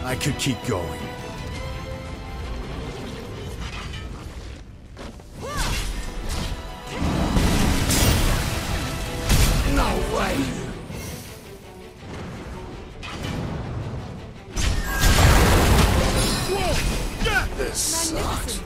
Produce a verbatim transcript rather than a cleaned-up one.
I could keep going. No way! Whoa! Yeah! This sucks.